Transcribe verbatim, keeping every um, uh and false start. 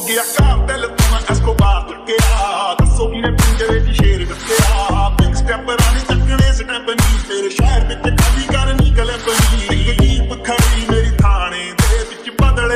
ਗਿਆ ਕਾਰ ਦਿਲ ਤੋਂ ਮੈਂ ਐਸਕੋਬਾਰ ਚੱਕਿਆ ਦੱਸੋ ਕਿਨੇ ਪਿੰਜਰੇ ਦੀ ਸ਼ੇਰ ਕੱਟਿਆ ਬਿਗ ਸਟੈਪ ਰਾਣੀ ਚੱਕਣੇ ਸਟੈਪ